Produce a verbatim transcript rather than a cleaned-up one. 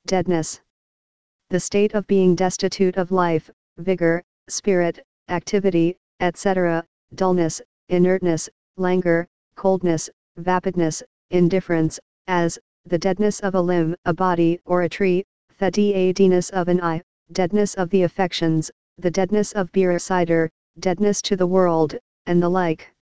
deadness. The state of being destitute of life, vigor, spirit, activity, et cetera, dullness, inertness, languor, coldness, vapidness, indifference, as, the deadness of a limb, a body or a tree, the deadness of an eye, deadness of the affections, the deadness of beer or cider, deadness to the world, and the like.